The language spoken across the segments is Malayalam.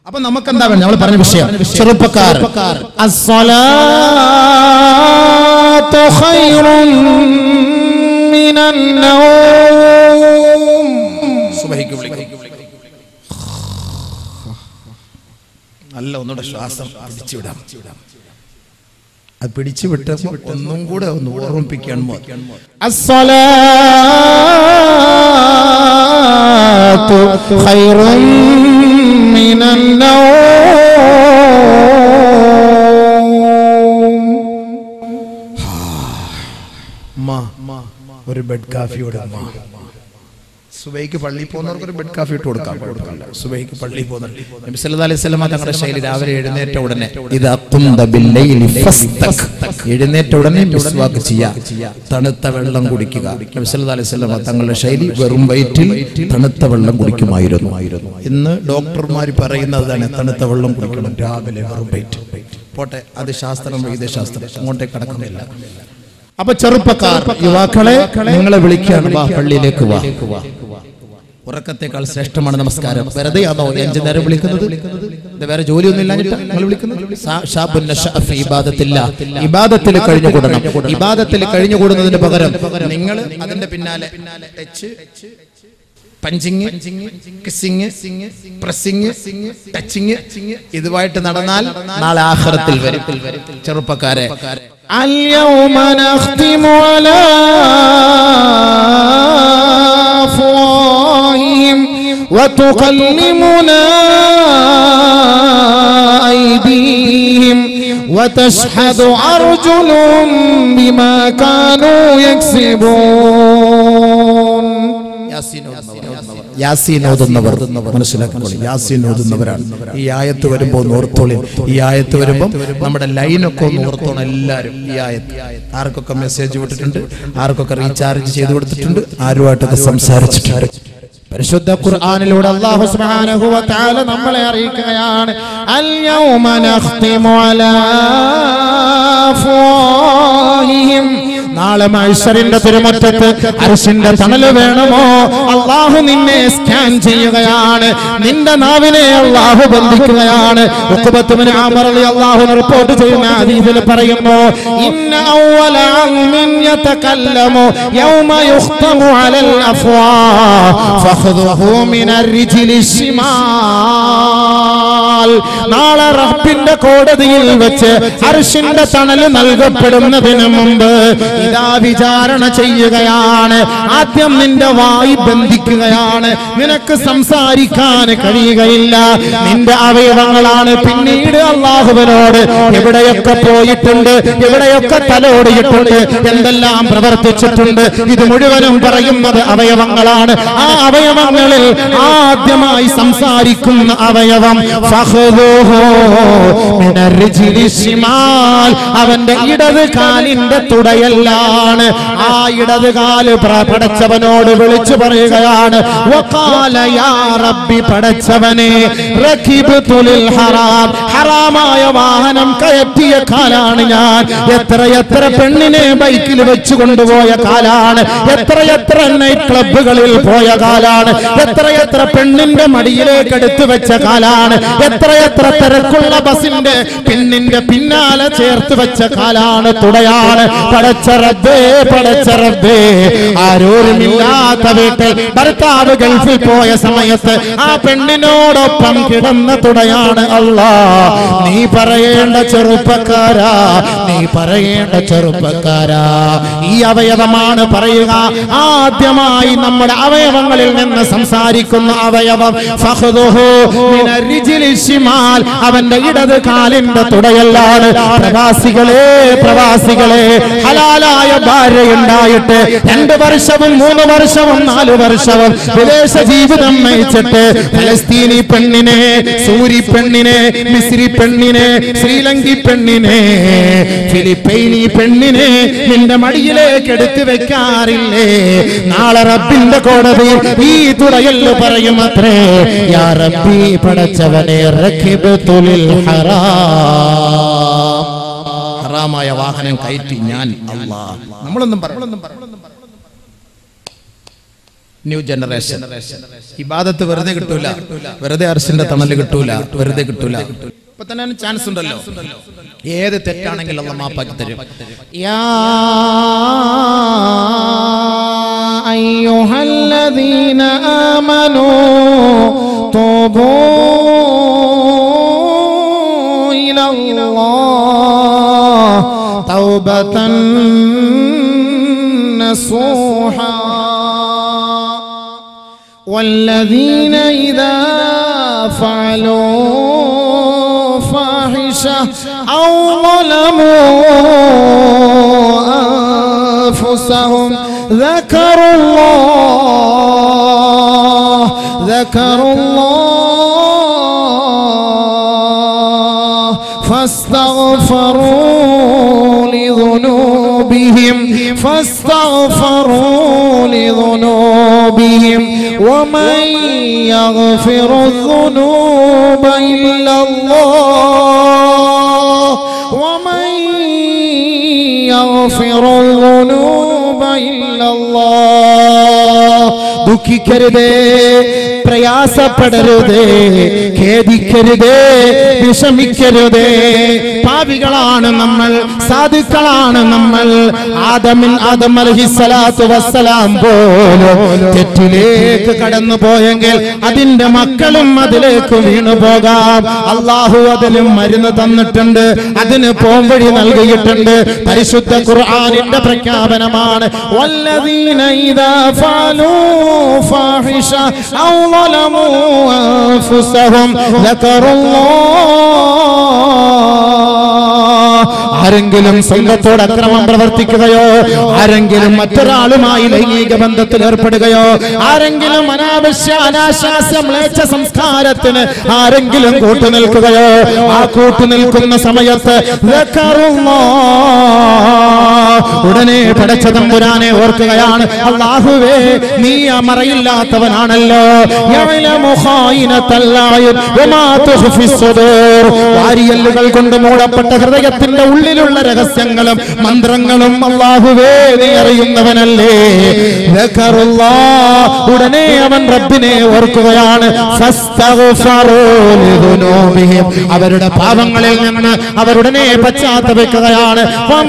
അപ്പൊ നമുക്ക് എന്താ വേണം? നമ്മൾ പറഞ്ഞ വിഷയം ചെറുപ്പക്കാർ അസ്സലാത്തു ഖൈറുൻ മിനൻ നൗം. സുബഹിക്ക് വിളിക്കും. നല്ല ഒന്നുകൂടെ ശ്വാസം പിടിച്ചുവിടാം. അത് പിടിച്ചുവിട്ടപ്പോൾ ഒന്നും കൂടെ ഒന്ന് ഓർമ്മിപ്പിക്കാൻ അസ്സലാത്തു ഖൈറുൻ മിനൻ നൗം. ഒരു ബെഡ് കാഫിയോടെ സുബൈക്ക് പള്ളിയിൽ പോകുന്നവർക്ക് ഒരു ബെഡ് കാഫി ഇട്ട് കൊടുക്കാം. സുബൈക്ക് പള്ളിയിൽ പോകുന്നവർ നബി സല്ലല്ലാഹു അലൈഹി വസല്ലം തങ്ങളുടെ ശൈലി രാവിലെ എഴുന്നേറ്റ ഉടനെ എഴുന്നേറ്റ ഉടനെ മിസ്വാക്ക് ചെയ്യുക, തണുത്ത വെള്ളം കുടിക്കുക. നബി സല്ലല്ലാഹു അലൈഹി വസല്ലം തങ്ങളുടെ ശൈലി വെറും വയറ്റിൽ തണുത്ത വെള്ളം കുടിക്കുമായിരുന്നു. ഇന്ന് ഡോക്ടർമാർ പറയുന്നതാണ് തണുത്ത വെള്ളം കുടിക്കണം രാവിലെ വെറും വയറ്റിൽ. പോട്ടെ, അത് ശാസ്ത്രം വൈദ്യശാസ്ത്രം, അങ്ങോട്ടേക്ക് കടക്കുന്നില്ല. അപ്പൊ ചെറുപ്പക്കാർ, യുവാക്കളെ, നിങ്ങളെ വിളിക്കാൻ വാ, പള്ളിയിലേക്ക് വാ. ഉറക്കത്തെക്കാൾ ശ്രേഷ്ഠമാണ് നമസ്കാരം. വെറുതെ ആണോ 5 നേരം വിളിക്കുന്നത്? വേറെ ജോലിയൊന്നും ഇല്ലാഞ്ഞിട്ട് നിങ്ങൾ വിളിക്കുന്നത്? ഇബാദത്തിൽ കഴിഞ്ഞുകൂടണം. ഇബാദത്തിൽ കഴിഞ്ഞുകൂടുന്നതിന് പകരം നിങ്ങൾ അതിന്റെ പിന്നാലെ touch, punching, kissing, pressing, touching ഇതുമായിട്ട് നടന്നാൽ നാളെ ആഖിറത്തിൽ വരും. ചെറുപ്പക്കാരെ, اليوم نختم على أفواههم وتكلمنا أيديهم وتشهد أرجلهم بما كانوا يكسبون. യാസീൻ ഓതുന്നവർ മനസ്സിലാക്കിക്കോളി, യാസീൻ ഓതുന്നവരാണ്. ഈ ആയത്ത് വരുമ്പോൾ ഓർത്തോളി. ഈ ആയത്ത് വരുമ്പോൾ നമ്മുടെ ലൈനൊക്കെ ഒന്ന് ഓർത്തോണം എല്ലാവരും. ഈ ആയത്ത് ആർക്കൊക്കെ മെസ്സേജ് വിട്ടിട്ടുണ്ട്, ആർക്കൊക്കെ റീചാർജ് ചെയ്ത് കൊടുത്തിട്ടുണ്ട്, ആരുമായിട്ടൊക്കെ സംസാരിച്ചിട്ടുണ്ട്. പരിശുദ്ധ ഖുർആനിലൂടെ അല്ലാഹു സുബ്ഹാനഹു വ തആല നമ്മളെ അറിയിക്കുകയാണ്, അൽ യൗമ നഖ്തിമു അലാ അഫ്വാഹിഹിം. നാളെ മഹ്ശറിന്റെ തിരുമുറ്റത്ത് അർശിന്റെ തണല് വേണമോ? അല്ലാഹു നിന്നെ സ്കാൻ ചെയ്യുകയാണ്. നിന്റെ നാവിനെ അല്ലാഹു ബന്ധിക്കുകയാണ്. ഉഖബത്ത് ഇബ്നു അമർ റളിയല്ലാഹു അൻഹു റിപ്പോർട്ട് ചെയ്യുന്ന ഹദീസിൽ പറയുന്നു, ഇന്ന അവ്വല അൽമിൻ യതകല്ലമു യൗമ യുഖ്തമു അലൽ അഫ്വാഹ് ഫഖദുഹു മിനർ റിജ്ലി ശിമാൽ. നാളെ റബ്ബിന്റെ കോടതിയിൽ വെച്ച് അർശിന്റെ തണല് നൽകപ്പെടുന്നതിന് മുമ്പ് ഇതാ വിചാരണ ചെയ്യുകയാണ്. ആദ്യം നിന്റെ വായ് ബന്ധിക്കുകയാണ്. നിനക്ക് സംസാരിക്കാൻ കഴിയുകയില്ല. നിന്റെ അവയവങ്ങളാണ് പിന്നീട് അല്ലാഹുവിനോട് എവിടെയൊക്കെ പോയിട്ടുണ്ട്, എവിടെയൊക്കെ തലോടിയിട്ടുണ്ട്, എന്തെല്ലാം പ്രവർത്തിച്ചിട്ടുണ്ട്, ഇത് മുഴുവനും പറയുന്നത് അവയവങ്ങളാണ്. ആ അവയവങ്ങളിൽ ആദ്യമായി സംസാരിക്കുന്ന അവയവം അവന്റെ ഇടത് കാലിന്റെ തുടയല്ലാണ്. ആ ഇടത് കാല് പടച്ചവനോട് വിളിച്ചു പറയുകയാണ്, വഖാല യാ റബ്ബി, പടച്ചവനെ, റകിബ്തു ലിൽ ഹറാം, ഹറാമായ വാഹനം കയറ്റിയ കാലാണ് ഞാൻ. എത്ര പെണ്ണിനെ ബൈക്കിൽ വെച്ച് കൊണ്ടുപോയ കാലാണ്. എത്ര നൈറ്റ് ക്ലബ്ബുകളിൽ പോയ കാലാണ്. എത്ര പെണ്ണിന്റെ മടിയിലേക്ക് എടുത്തു വെച്ച കാലാണ്. എത്ര തിരക്കുള്ള ബസിന്റെ പിന്നിന്റെ പിന്നാലെ ചേർത്ത് വെച്ച കാലാണ്, തുടയാണ്. പടച്ച റബ്ബേ, ആരോരുമില്ലാത്ത വീട്ടിൽ ഭർത്താവ് ഗൾഫിൽ പോയ സമയത്ത് ആ പെണ്ണിനോടൊപ്പം കിടന്ന തുടയാണ്. അല്ലാ, നീ പറയേണ്ട ചെറുപ്പക്കാരാ, ഈ അവയവമാണ് പറയുക. ആദ്യമായി നമ്മുടെ അവയവങ്ങളിൽ നിന്ന് സംസാരിക്കുന്ന അവയവം ഫഖദുഹു മിനർ റിജ്ലി ശിമാൽ, അവന്റെ ഇടത് കാലിന്റെ തുടയല്ലാണ്. പ്രവാസികളെ, ഹലാലായ ഭാര്യയുണ്ടായിട്ട് 2 വർഷവും 3 വർഷവും 4 വർഷവും വിദേശ ജീവിതം നയിച്ചിട്ട് ഫലസ്തീനി പെണ്ണിനെ, സൂരി പെണ്ണിനെ, മിസ്രി പെണ്ണിനെ, ശ്രീലങ്കി പെണ്ണിനെ, ഫിലിപ്പൈനി പെണ്ണിനെ നിന്റെ മടിയിലേക്ക് എടുത്തു വെക്കാറില്ലേ? നാളെ റബ്ബിന്റെ കോടതി ഈ തുടയല് പറയുമത്രേ, യാ റബ്ബി, പടച്ചവനെ, റകിബ്തു ലിൽ ഹറാം, ഹറാമായ വാഹനം കയറ്റി ഞാൻ. അല്ലാഹ്, നമ്മളൊന്നും ന്യൂ ജനറേഷൻ. ഇബാദത്ത് വെറുതെ കിട്ടൂല, വെറുതെ അർശിന്റെ തണല് കിട്ടൂല, വെറുതെ കിട്ടൂല. ഇപ്പൊ തന്നെ ചാൻസ് ഉണ്ടല്ലോ, ഏത് തെറ്റാണെങ്കിലും അല്ലാഹ് മാപ്പാക്കി തരും. യാ അയ്യുഹല്ലദീന ആമനൂ തൂബൂ ഇലല്ലാഹ് തൗബതൻ നസൂഹാ والذين إذا فعلوا فاحشة أو ظلموا أنفسهم ذكروا الله فاستغفروا لذنوبهم ومن يغفر الذنوب إلا الله ദുഃഖിക്കരുതേ, പ്രയാസപ്പെടരുതേ, ഖേദിക്കരുതേ, വിഷമിക്കരുതേ. പാപികളാണ് നമ്മൾ, സാധുക്കളാണ് നമ്മൾ. ആദം അലൈഹിസ്സലാത്തു വസ്സലാം പോലും തെറ്റിലേക്ക് കടന്നു പോയെങ്കിൽ അതിന്റെ മക്കളും അതിലേക്ക് വീണു പോകാം. അള്ളാഹു അതിലും മരുന്ന് തന്നിട്ടുണ്ട്, അതിന് പോംവഴി നൽകിയിട്ടുണ്ട്. പരിശുദ്ധ ഖുർആനിന്റെ പ്രഖ്യാപനമാണ് വല്ലദീന ഇദാ ഫഅലൂ ഫാഹിഷ ഔ ളലമൂ അൻഫുസഹും ആരെങ്കിലും സ്വന്തത്തോട് അക്രമം പ്രവർത്തിക്കുകയോ, ആരെങ്കിലും മറ്റൊരാളുമായി ലൈംഗിക ബന്ധത്തിൽ ഏർപ്പെടുകയോ, ആരെങ്കിലും അനാവശ്യ മ്ലേച്ഛ സംസ്കാരത്തിന് ആരെങ്കിലും കൂട്ടുനിൽക്കുകയോ, ആ കൂട്ടുനിൽക്കുന്ന സമയത്ത് ഉടനെ പടച്ച തമ്പുരാനെ ഓർക്കുകയാണ്. അല്ലാഹുവേ, നീ മറയില്ലാത്തവനാണല്ലോ. വാരിയല്ലുകൾ കൊണ്ട് മൂടപ്പെട്ട ഹൃദയത്തിന്റെ ഉള്ളിലുള്ള രഹസ്യങ്ങളും മന്ത്രങ്ങളും അല്ലാഹുവേ നീ അറിയുന്നവനല്ലേ. ഉടനെ അവൻ റബ്ബിനെ ഓർക്കുകയാണ്. അവരുടെ പാപങ്ങളിൽ നിന്ന് അവരുടനെ പശ്ചാത്തപിക്കുകയാണ്.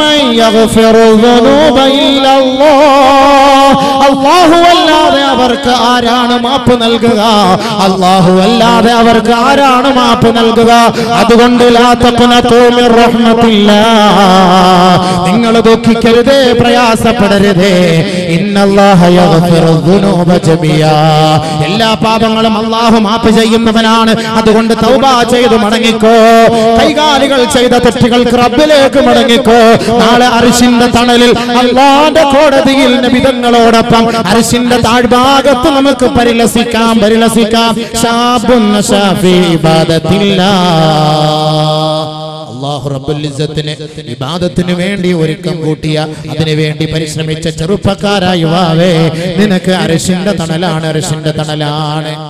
അല്ലാഹു അല്ലാതെ അവർക്ക് ആരാണ് മാപ്പ് നൽകുക? അല്ലാഹു അല്ലാതെ അവർക്ക് ആരാണ് മാപ്പ് നൽകുക? അതുകൊണ്ട് ലാ തഖ്നതു മിർ റഹ്മത്തില്ലാഹ്, നിങ്ങൾ ദുഃഖിക്കരുതേ, പ്രയാസപ്പെടരുതേ. ഇന്നല്ലാഹ യഗ്ഫിറു ദുനൂബ ജമിയാ, എല്ലാ പാപങ്ങളും അല്ലാഹു മാപ്പ് ചെയ്യുന്നവനാണ്. അതുകൊണ്ട് തൗബ ചെയ്തു മടങ്ങിക്കോ. കൈകാലുകൾ ചെയ്ത തെറ്റുകൾക്ക് റബ്ബിലേക്ക് മടങ്ങിക്കോ. നാളെ അർശിന്റെ തണലിൽ അല്ലാഹുവിന്റെ കോടതിയിൽ നബിതങ്ങളോടൊപ്പം അർശിന്റെ താഴ്ഭാഗത്ത് നമുക്ക് പരിലസിക്കാം. ശാബുൻ നശാഫി ഇബാദത്തില്ലാഹ്. അല്ലാഹു റബ്ബുൽ ഇസ്സത്തിന് ഇബാദത്തിന് വേണ്ടി ഒരുക്കം കൂട്ടിയ, അതിനു വേണ്ടി പരിശ്രമിച്ച ചെറുപ്പക്കാരായ യുവാവേ, നിനക്ക് അർശിന്റെ തണലാണ്.